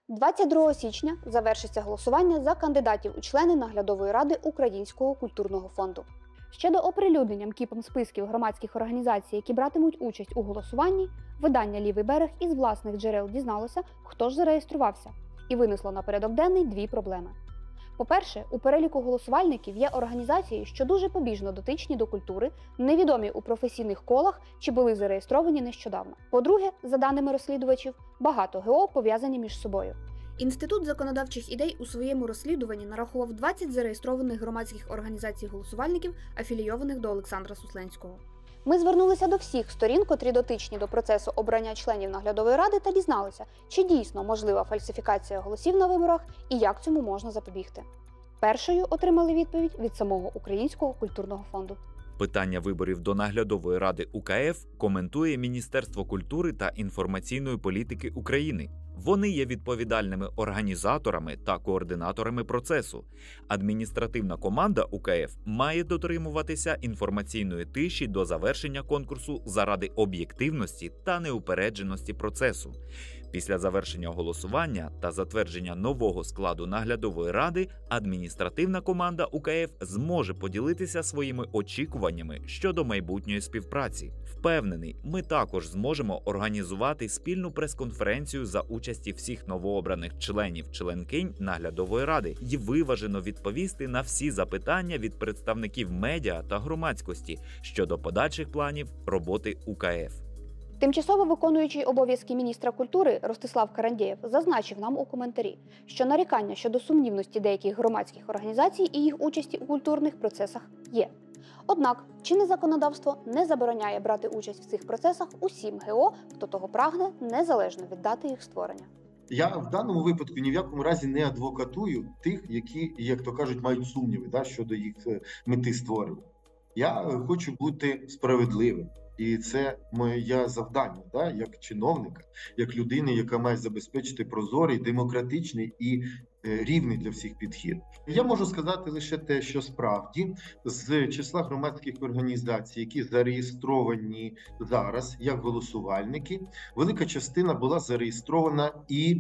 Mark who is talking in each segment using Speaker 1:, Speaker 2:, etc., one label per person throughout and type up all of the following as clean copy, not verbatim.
Speaker 1: 22 січня завершиться голосування за кандидатів у члени наглядової ради Українського культурного фонду. Ще до оприлюднення МКІПом списків громадських організацій, які братимуть участь у голосуванні, видання «Лівий берег» із власних джерел дізналося, хто ж зареєструвався, і винесло на порядок денний дві проблеми. По-перше, у переліку голосувальників є організації, що дуже побіжно дотичні до культури, невідомі у професійних колах чи були зареєстровані нещодавно. По-друге, за даними розслідувачів, багато ГО пов'язані між собою. Інститут законодавчих ідей у своєму розслідуванні нарахував 20 зареєстрованих громадських організацій-голосувальників, афілійованих до Олександра Сусленського. Ми звернулися до всіх сторін, котрі дотичні до процесу обрання членів наглядової ради, та дізналися, чи дійсно можлива фальсифікація голосів на виборах і як цьому можна запобігти. Першою отримали відповідь від самого Українського культурного фонду.
Speaker 2: Питання виборів до наглядової ради УКФ коментує Міністерство культури та інформаційної політики України. Вони є відповідальними організаторами та координаторами процесу. Адміністративна команда УКФ має дотримуватися інформаційної тиші до завершення конкурсу заради об'єктивності та неупередженості процесу. Після завершення голосування та затвердження нового складу наглядової ради адміністративна команда УКФ зможе поділитися своїми очікуваннями щодо майбутньої співпраці. Впевнений, ми також зможемо організувати спільну прес-конференцію за участі всіх новообраних членів-членкинь наглядової ради і виважено відповісти на всі запитання від представників медіа та громадськості щодо подальших планів роботи УКФ.
Speaker 1: Тимчасово виконуючий обов'язки міністра культури Ростислав Карандєєв зазначив нам у коментарі, що нарікання щодо сумнівності деяких громадських організацій і їх участі у культурних процесах є. Однак чинне законодавство не забороняє брати участь в цих процесах усім ГО, хто того прагне, незалежно від дати їх створення.
Speaker 3: Я в даному випадку ні в якому разі не адвокатую тих, які, як то кажуть, мають сумніви щодо їх мети створення. Я хочу бути справедливим. І це моє завдання, як чиновника, як людини, яка має забезпечити прозорий, демократичний і рівний для всіх підхід. Я можу сказати лише те, що справді з числа громадських організацій, які зареєстровані зараз як голосувальники, велика частина була зареєстрована і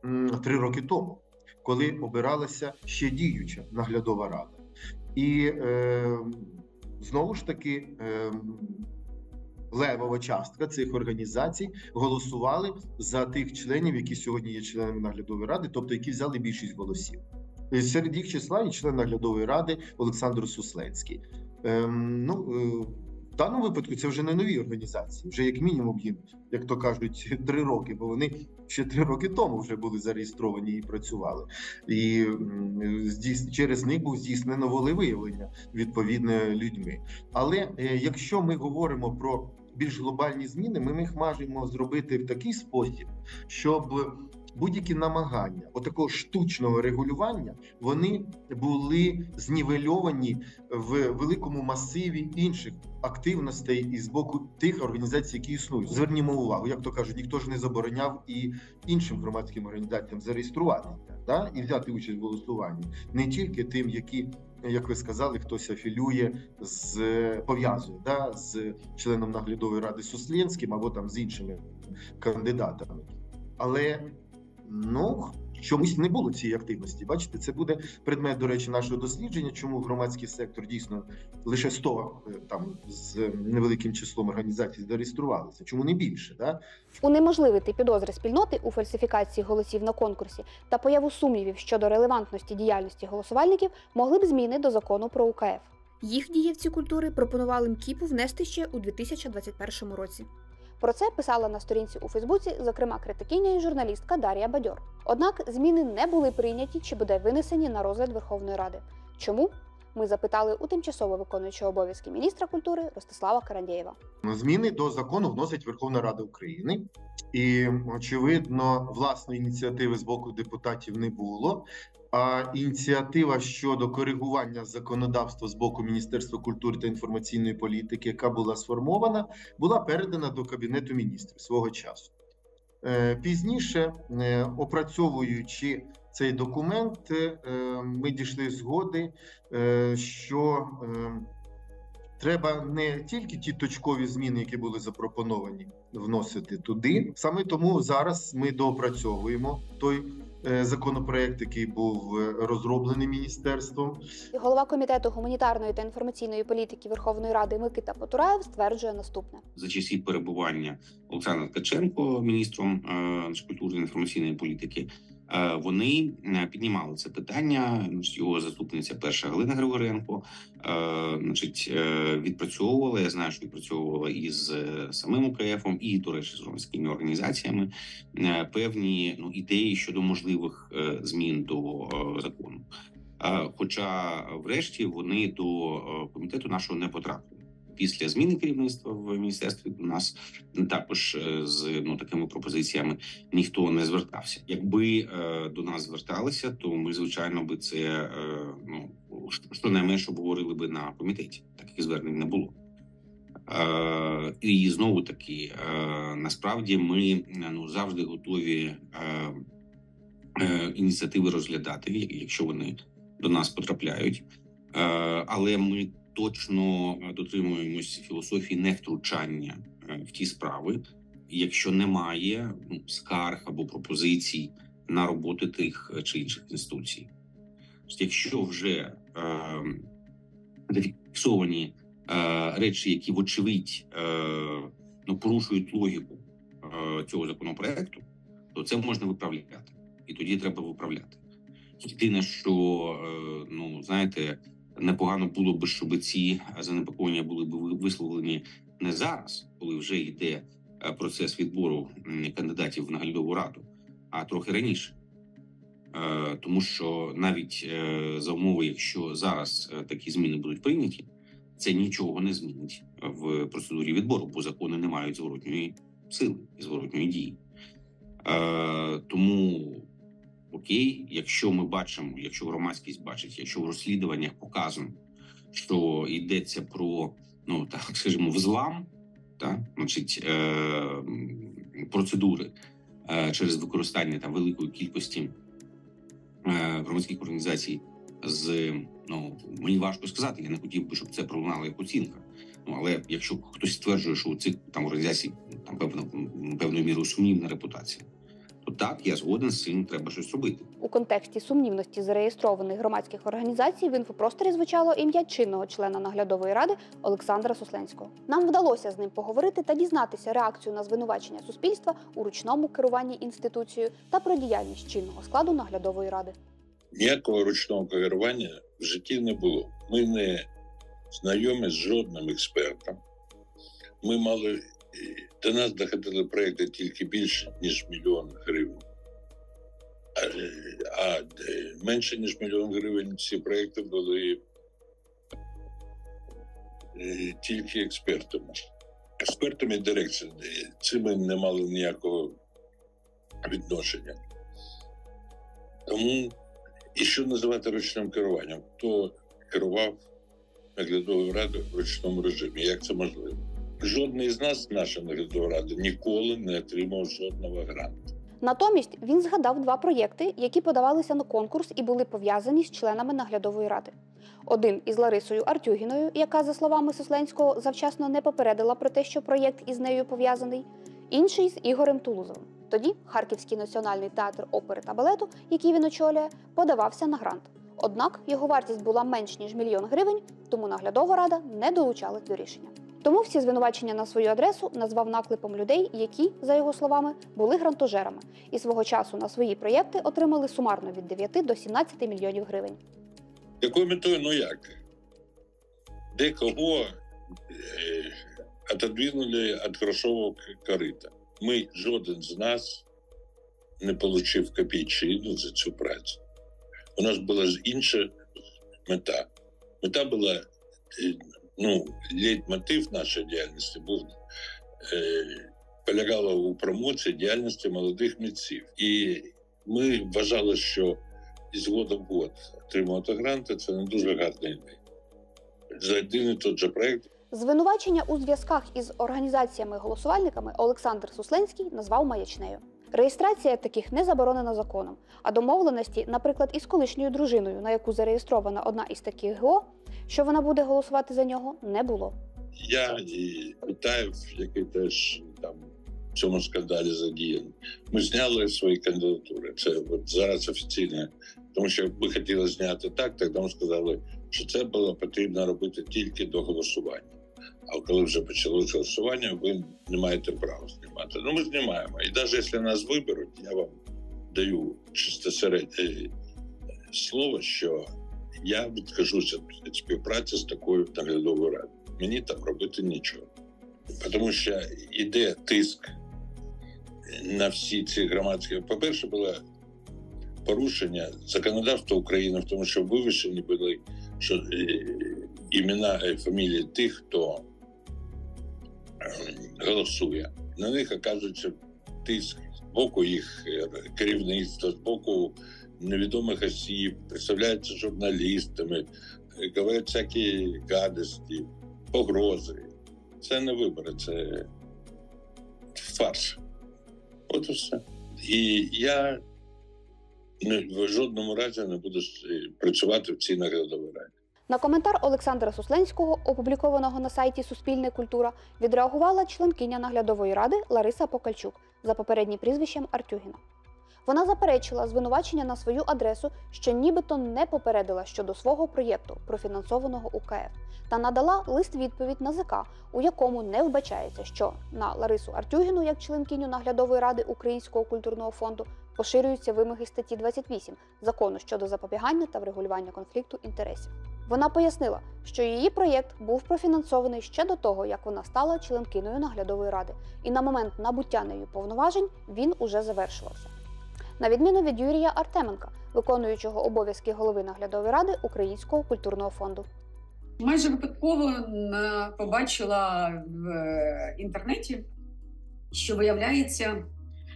Speaker 3: 3 роки тому, коли обиралася ще діюча наглядова рада. І знову ж таки левова частка цих організацій голосували за тих членів, які сьогодні є членами наглядової ради, тобто які взяли більшість голосів. Серед їх числа і член наглядової ради Олександр Сусленський. В даному випадку це вже не нові організації, вже як мінімум їм, як то кажуть, 3 роки, бо вони ще 3 роки тому вже були зареєстровані і працювали. І через них був здійснено волевиявлення відповідно людьми. Але якщо ми говоримо про більш глобальні зміни, ми їх можемо зробити в такий спосіб, щоб будь-які намагання отакого штучного регулювання, вони були знівельовані в великому масиві інших активностей із боку тих організацій, які існують. Звернімо увагу, як то кажуть, ніхто ж не забороняв і іншим громадським організаціям зареєструватися і взяти участь в голосуванні. Не тільки тим, які, як ви сказали, хтось афілює, пов'язує з членом наглядової ради Сусленським або там з іншими кандидатами. Але чомусь не було цієї активності. Бачите, це буде предмет, до речі, нашого дослідження, чому громадський сектор дійсно лише 100 з невеликим числом організацій зареєструвалися. Чому не більше?
Speaker 1: Унеможливити підозри спільноти у фальсифікації голосів на конкурсі та появу сумнівів щодо релевантності діяльності голосувальників могли б зміни до закону про УКФ. Їх дієвці культури пропонували МКІПу внести ще у 2021 році. Про це писала на сторінці у Фейсбуці, зокрема, критикиня і журналістка Дар'я Бадьор. Однак зміни не були прийняті чи буде винесені на розгляд Верховної Ради. Чому? Ми запитали у тимчасово виконуючого обов'язки міністра культури Ростислава Карандєєва.
Speaker 3: Зміни до закону вносить Верховна Рада України. І, очевидно, власної ініціативи з боку депутатів не було. А ініціатива щодо коригування законодавства з боку Міністерства культури та інформаційної політики, яка була сформована, була передана до Кабінету міністрів свого часу. Пізніше, опрацьовуючи цей документ, ми дійшли згоди, що треба не тільки ті точкові зміни, які були запропоновані, вносити туди. Саме тому зараз ми доопрацьовуємо той законопроект, який був розроблений міністерством.
Speaker 1: Голова комітету гуманітарної та інформаційної політики Верховної Ради Микита Потураєв стверджує наступне.
Speaker 4: За часів перебування Олександра Ткаченко міністром культури та інформаційної політики, вони піднімали це питання. Його заступниця перша Галина Григоренко відпрацьовувала. Я знаю, що відпрацьовувала із самим УКФом і, до речі, з громадськими організаціями певні ідеї щодо можливих змін до закону. Хоча, врешті, вони до комітету нашого не потрапили. Після зміни керівництва в міністерстві до нас також з такими пропозиціями ніхто не звертався. Якби до нас зверталися, то ми, звичайно, би це щонайменше обговорили би на комітеті. Таких звернень не було. І знову таки, насправді, ми завжди готові ініціативи розглядати, якщо вони до нас потрапляють. Але ми точно дотримуємось філософії невтручання в ті справи, якщо немає скарг або пропозицій на роботу тих чи інших інституцій. Якщо вже зафіксовані речі, які вочевидь порушують логіку цього законопроекту, то це можна виправляти. І тоді треба виправляти. Єдине, що, знаєте, непогано було б, щоб ці занепокоєння були б висловлені не зараз, коли вже йде процес відбору кандидатів в наглядову раду, а трохи раніше. Тому що навіть за умови, якщо зараз такі зміни будуть прийняті, це нічого не змінить в процедурі відбору, бо закони не мають зворотньої сили і зворотньої дії. Тому окей, якщо ми бачимо, якщо громадськість бачить, якщо в розслідуваннях показано, що йдеться про, взлам, процедури через використання великої кількості громадських організацій мені важко сказати, я не хотів би, щоб це пролунало як оцінка. Але якщо хтось стверджує, що у цих організацій певною мірою сумнівна репутація, то так, я згоден з цим, треба щось робити.
Speaker 1: У контексті сумнівності зареєстрованих громадських організацій в інфопросторі звучало ім'я чинного члена наглядової ради Олександра Сусленського. Нам вдалося з ним поговорити та дізнатися реакцію на звинувачення суспільства у ручному керуванні інституцією та про діяльність чинного складу наглядової ради.
Speaker 5: Ніякого ручного керування в житті не було. Ми не знайомі з жодним експертом. Ми мали... До нас доходили проекти тільки більше, ніж 1 мільйон гривень. А менше, ніж 1 мільйон гривень ці проекти були тільки експертами. Експертами дирекції. Цим ми не мали ніякого відношення. Тому, і що називати ручним керуванням? Хто керував наглядовою радою в ручному режимі? Як це можливо? Жодний з нас, наша наглядова рада, ніколи не отримав жодного гранту.
Speaker 1: Натомість він згадав 2 проєкти, які подавалися на конкурс і були пов'язані з членами наглядової ради. Один із Ларисою Артюгіною, яка, за словами Сусленського, завчасно не попередила про те, що проєкт із нею пов'язаний. Інший з Ігорем Тулузовим. Тоді Харківський національний театр опери та балету, який він очолює, подавався на грант. Однак його вартість була менш ніж 1 мільйон гривень, тому наглядова рада не долучалась до рішення. Тому всі звинувачення на свою адресу назвав наклепом людей, які, за його словами, були грантожерами і свого часу на свої проєкти отримали сумарно від 9 до 17 мільйонів гривень.
Speaker 5: Якою метою, як? Декого отодвинули від грошового корита. Жоден з нас не отримав копійчину за цю працю. У нас була інша мета. Мета була, лейтмотив нашої діяльності полягало у промоції діяльності молодих митців. І ми вважали, що із года в год отримувати гранти – це не дуже гарна ідея. За один і той же проєкт.
Speaker 1: Звинувачення у зв'язках із організаціями-голосувальниками Олександр Сусленський назвав маячнею. Реєстрація таких не заборонена законом, а домовленості, наприклад, із колишньою дружиною, на яку зареєстрована одна із таких ГО, що вона буде голосувати за нього, не було.
Speaker 5: Я і Вітаєв, який теж в цьому скандалі задіяні. Ми зняли свої кандидатури. Це от зараз офіційно. Тому що ми хотіли зняти так, тоді нам сказали, що це було потрібно робити тільки до голосування. А коли вже почалося голосування, ви не маєте права знімати. Ну, ми знімаємо. І навіть якщо нас виберуть, я вам даю чистосердне слово, що я відкажуся від співпраці з такою наглядовою радою. Мені там робити нічого. Тому що йде тиск на всі ці громадські... По-перше, було порушення законодавства України, в тому, що вивішені були імена і фамілії тих, хто голосує. На них оказується тиск з боку їх керівництва, з боку невідомих осіб, представляються журналістами, говорять всякі гадості, погрози. Це не вибори, це фарс. От і все. І я в жодному разі не буду працювати в цій наглядовій раді.
Speaker 1: На коментар Олександра Сусленського, опублікованого на сайті Суспільне культура, відреагувала членкиня наглядової ради Лариса Покальчук за попереднім прізвищем Артюгіна. Вона заперечила звинувачення на свою адресу, що нібито не попередила щодо свого проєкту, профінансованого УКФ, та надала лист-відповідь НАЗК, у якому не вбачається, що на Ларису Артюгіну, як членкиню наглядової ради Українського культурного фонду, поширюються вимоги статті 28 Закону щодо запобігання та врегулювання конфлікту інтересів. Вона пояснила, що її проєкт був профінансований ще до того, як вона стала членкиною наглядової ради, і на момент набуття нею повноважень він уже завершувався. На відміну від Юрія Артеменка, виконуючого обов'язки голови наглядової ради Українського культурного фонду.
Speaker 6: Майже випадково побачила в інтернеті, що, виявляється,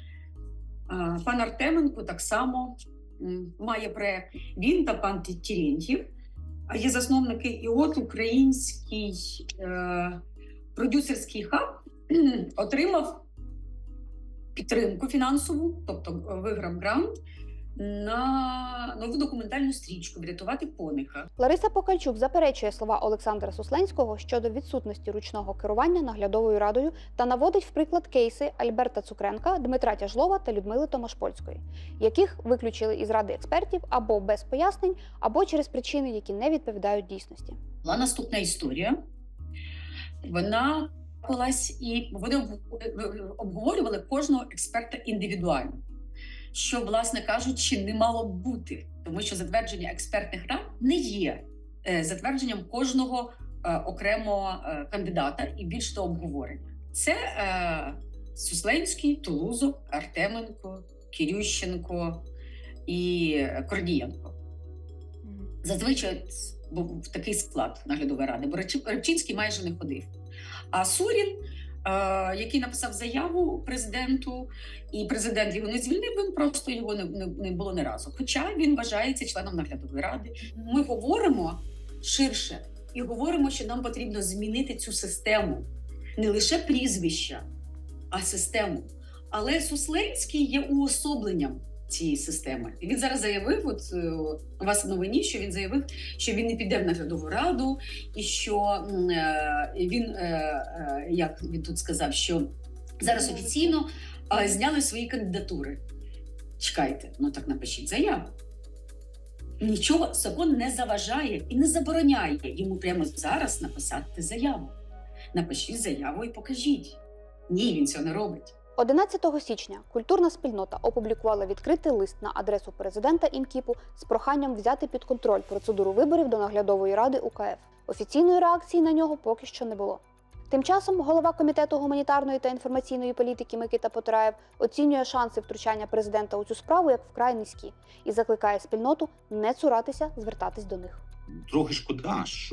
Speaker 6: пан Артеменко так само має проєкт. Він та пан Терентьєв є засновники, і от український продюсерський хаб отримав підтримку фінансову, тобто виграв грант на нову документальну стрічку «Врятувати кониха».
Speaker 1: Лариса Покальчук заперечує слова Олександра Сусленського щодо відсутності ручного керування наглядовою радою та наводить в приклад кейси Альберта Цукренка, Дмитра Тяжлова та Людмили Томашпольської, яких виключили із ради експертів або без пояснень, або через причини, які не відповідають дійсності.
Speaker 6: Була наступна історія. Вона і вони обговорювали кожного експерта індивідуально, що, власне кажучи, не мало б бути, тому що затвердження експертних рад не є затвердженням кожного окремого кандидата і більш того обговорення. Це Сусленський, Тулузов, Артеменко, Кирющенко і Корнієнко. Зазвичай був такий склад наглядової ради, бо Рибчинський майже не ходив. А Сурін, який написав заяву президенту, і президент його не звільнив, він просто його не було ні разу. Хоча він вважається членом наглядової ради. Ми говоримо ширше і говоримо, що нам потрібно змінити цю систему. Не лише прізвища, а систему. Але Сусленський є уособленням цієї системи. І він зараз заявив, от у вас в новині, що він заявив, що він не піде в наглядову раду, і що він, як він тут сказав, що зараз офіційно зняли свої кандидатури. Чекайте, ну так напишіть заяву. Нічого, закон не заважає і не забороняє йому прямо зараз написати заяву. Напишіть заяву і покажіть. Ні, він цього не робить.
Speaker 1: 11 січня культурна спільнота опублікувала відкритий лист на адресу президента ІМКІПу з проханням взяти під контроль процедуру виборів до наглядової ради УКФ. Офіційної реакції на нього поки що не було. Тим часом голова Комітету гуманітарної та інформаційної політики Микита Потураєв оцінює шанси втручання президента у цю справу як вкрай низькі і закликає спільноту не цуратися звертатись до них.
Speaker 4: Трохи шкода, що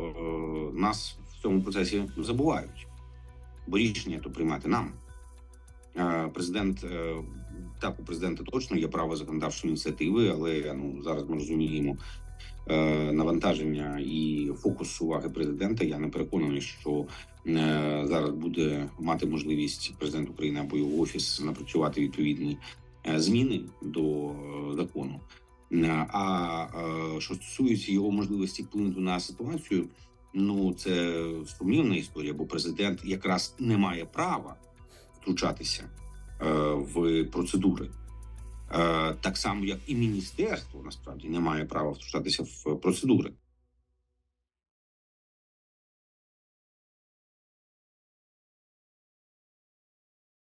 Speaker 4: нас в цьому процесі забувають, бо рішення то приймати нам. Президент, так, у президента точно є право законодавчої ініціативи, але зараз ми розуміємо навантаження і фокус уваги президента. Я не переконаний, що зараз буде мати можливість президент України або його офіс напрацювати відповідні зміни до закону. А що стосується його можливості вплинути на ситуацію, це сумнівна історія, бо президент якраз не має права втручатися в процедури. Так само, як і міністерство, насправді, не має права втручатися в процедури.